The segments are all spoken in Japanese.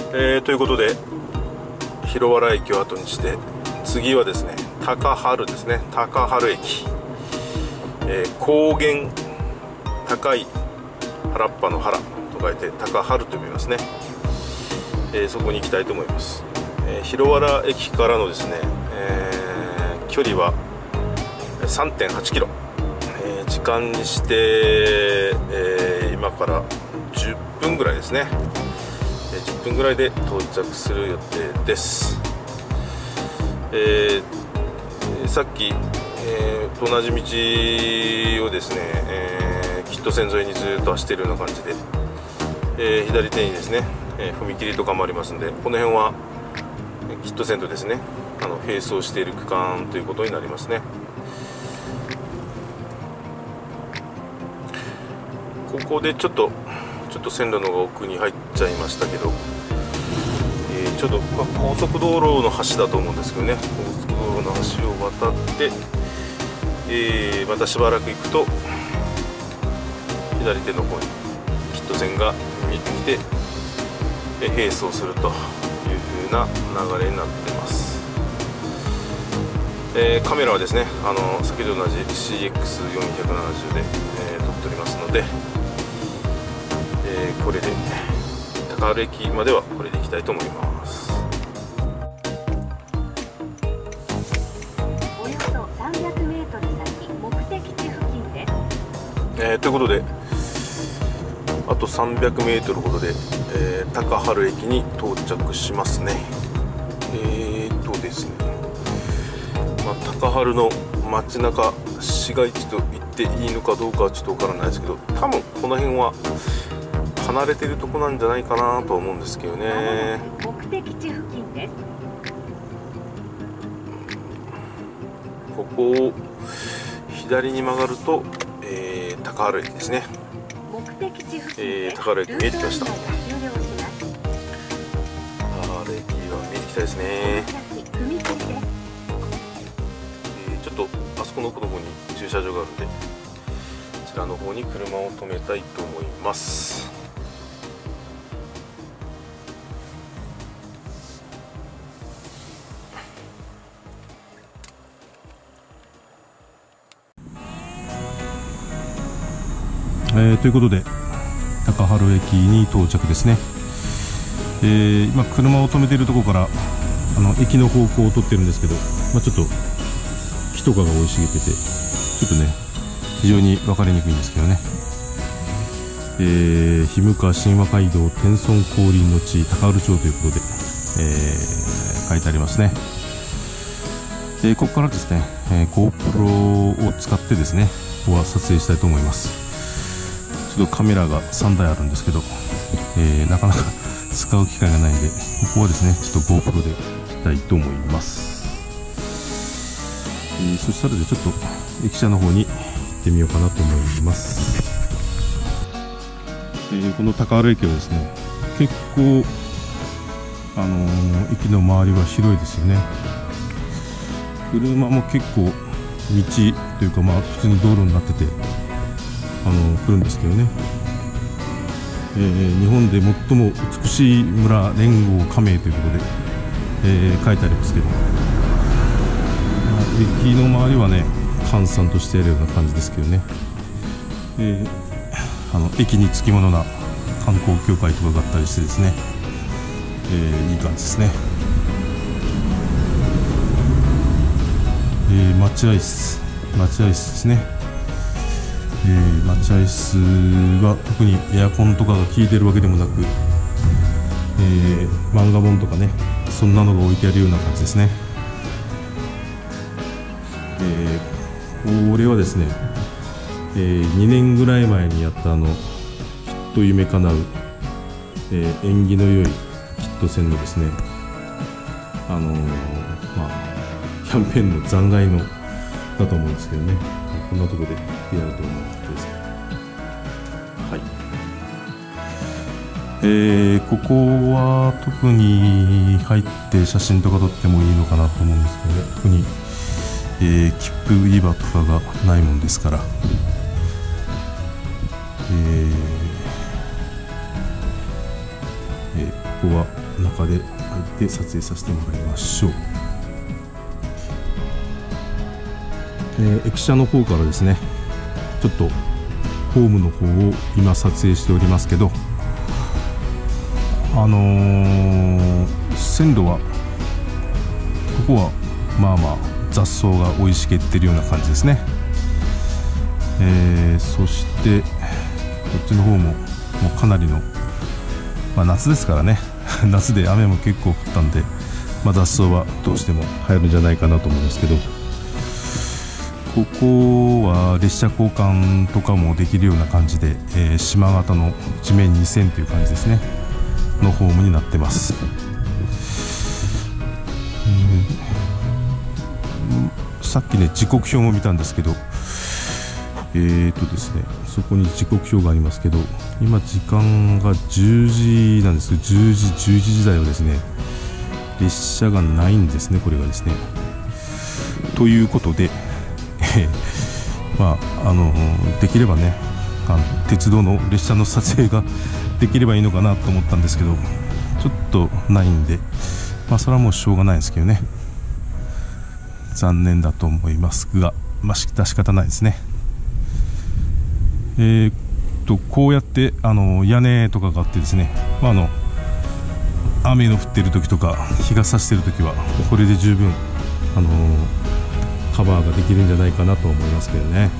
ということで広原駅を後にして次はですね高原ですね。高原駅、高原、高い原っぱの原と書いて高原と読みますね。そこに行きたいと思います。広原駅からのですね、距離は 3.8 キロ、時間にして、今から10分ぐらいですね。10分ぐらいで到着する予定です。さっき、同じ道をですね、キット線沿いにずっと走っているような感じで、左手にですね、踏切とかもありますので、この辺はキット線とですね並走している区間ということになりますね。ここでちょっと線路の奥に入っちゃいましたけど、ちょっと、高速道路の橋だと思うんですけどね、高速道路の橋を渡って、またしばらく行くと左手の方にキット線が見えてきて、並走するという風な流れになってます。カメラはですね先ほどと同じ CX470 で、撮っておりますので、これで高原駅まではこれで行きたいと思います。 およそ300メートル先目的地付近です。 ということであと300メートルほどで、高原駅に到着しますね。ですね、高原の街中市街地と言っていいのかどうかはちょっとわからないですけど、多分この辺は離れてるとこなんじゃないかなと思うんですけどね。 目的地付近です。 ここを左に曲がると、高原駅ですね。 目的地付近高原駅見えてきました。高終了します。 原駅が見えてきたですね。 踏切です。 ちょっとあそこの奥の方に駐車場があるんで、こちらの方に車を止めたいと思います。ということで高原駅に到着ですね。今車を止めているところから駅の方向を取ってるんですけど、ちょっと木とかが生い茂っててちょっとね非常に分かりにくいんですけどね。日向神話街道天孫降臨の地高原町ということで、書いてありますね。ここからですね、GoPro を使ってですねここは撮影したいと思います。ちょっとカメラが3台あるんですけど、なかなか使う機会がないんで、ここはですねちょっと GoPro でいきたいと思います。そしたらちょっと駅舎の方に行ってみようかなと思います。この高原駅はですね結構駅の周りは広いですよね。車も結構道というか普通に道路になってて来るんですけどね。日本で最も美しい村連合加盟ということで、書いてありますけど、駅の周りはね閑散としているような感じですけどね。駅につきものな観光協会とかがあったりしてですね、いい感じですね。待合室ですね。待合室は特にエアコンとかが効いてるわけでもなく、漫画本とかねそんなのが置いてあるような感じですね。これはですね、2年ぐらい前にやったきっと夢叶う、縁起の良いキット線のですねキャンペーンの残骸のだと思うんですけどね、こんなところでやると思うことです。はい、ここは特に入って写真とか撮ってもいいのかなと思うんですけどね、特に、切符売り場とかがないもんですから、 こは中で入って撮影させてもらいましょう。駅舎の方からですね、ちょっとホームの方を今撮影しておりますけど、線路はここはまあまあ雑草が生い茂ってるような感じですね。そしてこっちの方ももうかなりの、夏ですからね夏で雨も結構降ったんで、雑草はどうしても入るんじゃないかなと思うんですけど、ここは列車交換とかもできるような感じで、島型の地面2線という感じですねのホームになってます。さっきね時刻表も見たんですけど、ですね、そこに時刻表がありますけど、今時間が10時なんですけど、10時11時台はですね列車がないんですね、これがですね。ということでできればね鉄道の列車の撮影ができればいいのかなと思ったんですけど、ちょっとないんで、それはもうしょうがないですけどね、残念だと思いますが、致し方ないですね。こうやって屋根とかがあってですね、雨の降っている時とか日が差している時はこれで十分カバーができるんじゃないかなと思いますけどね。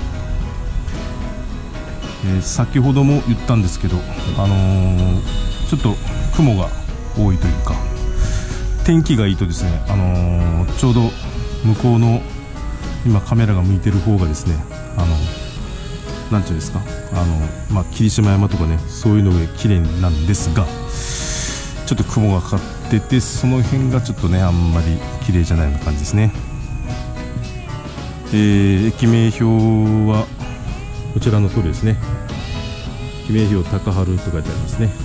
先ほども言ったんですけど、ちょっと雲が多いというか、天気がいいとですね、ちょうど向こうの今カメラが向いてる方がですね、なんていうんですか、霧島山とかね、そういうのが綺麗なんですが、ちょっと雲がかかってて、その辺がちょっとねあんまり綺麗じゃないような感じですね。駅名標はこちらの通りですね。駅名標高春と書いてありますね。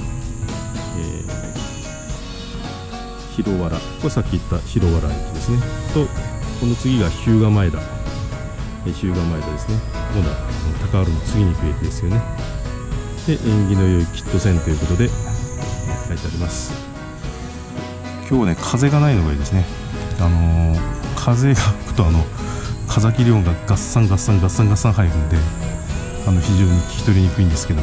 広原、これさっき言った広原駅ですね。とこの次が日向前田、日向前田ですね。今度は高原の次に行く駅ですよね。で縁起の良いキット線ということで書いてあります。今日ね風がないのがいいですね。風が吹くと風切り音がガッサンガッサンガッサンガッサン入るんで、非常に聞き取りにくいんですけど、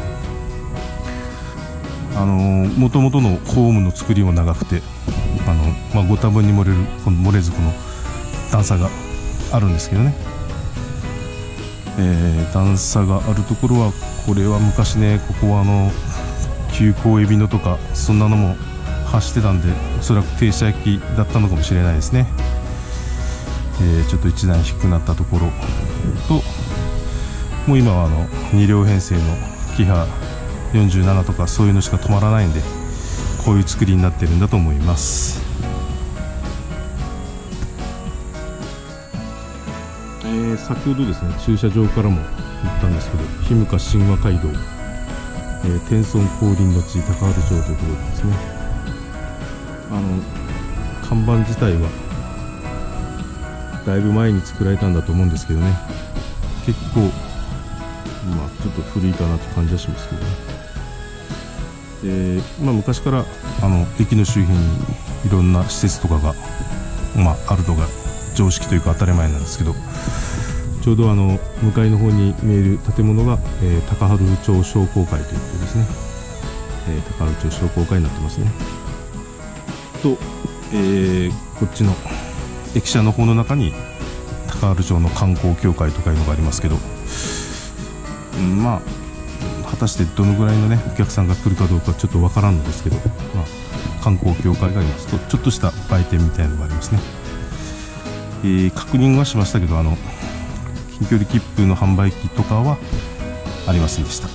もともとのホームの作りも長くて、ご多分に漏れずこの段差があるんですけどね、段差があるところは、これは昔ね、ここは急行エビノとかそんなのも走ってたんで、おそらく停車駅だったのかもしれないですね。ちょっと一段低くなったところと、もう今は2両編成のキハ47とかそういうのしか止まらないんで、こういう作りになってるんだと思います。先ほどですね駐車場からも言ったんですけど、日向神話街道、天孫降臨の地高原町ということでですね、看板自体はだいぶ前に作られたんだと思うんですけどね、結構ちょっと古いかなという感じはしますけどね。昔から駅の周辺にいろんな施設とかが、あるのが常識というか当たり前なんですけど、ちょうど向かいの方に見える建物が、高原町商工会ということですね。高原町商工会になってますね。と、こっちの駅舎の方の中に高原町の観光協会とかいうのがありますけど、果たしてどのぐらいのねお客さんが来るかどうかちょっとわからんのですけど、観光協会がありますと、ちょっとした売店みたいなのがありますね。確認はしましたけど、近距離切符の販売機とかはありませんでした。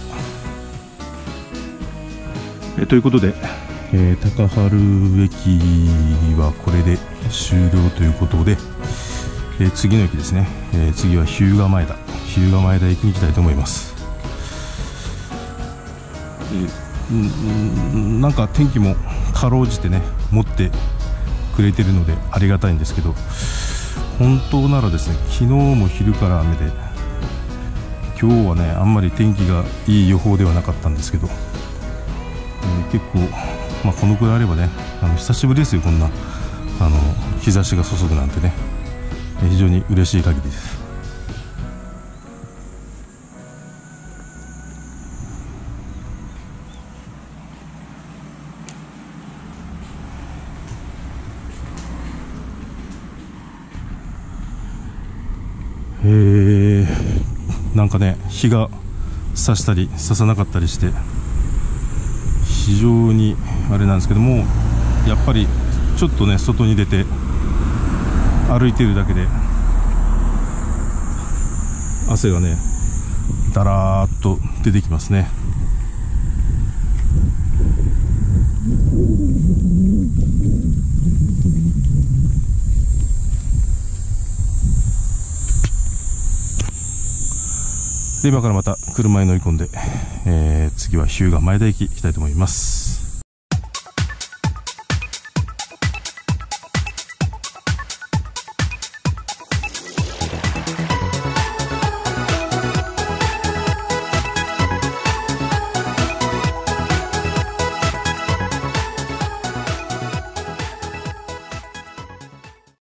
ということで、高原駅はこれで終了ということで、次の駅ですね、次は日向前田駅に行きたいと思います。なんか天気もかろうじてね持ってくれてるのでありがたいんですけど、本当ならですね昨日も昼から雨で、今日はねあんまり天気がいい予報ではなかったんですけど、結構このくらいあればね、久しぶりですよ、こんな日差しが注ぐなんてね、非常に嬉しい限りです。なんかね、日が差したり差さなかったりして非常にあれなんですけども、やっぱりちょっとね、外に出て歩いているだけで汗がねだらーっと出てきますね。で、今からまた車に乗り込んで、次は日向前田駅行きたいと思います。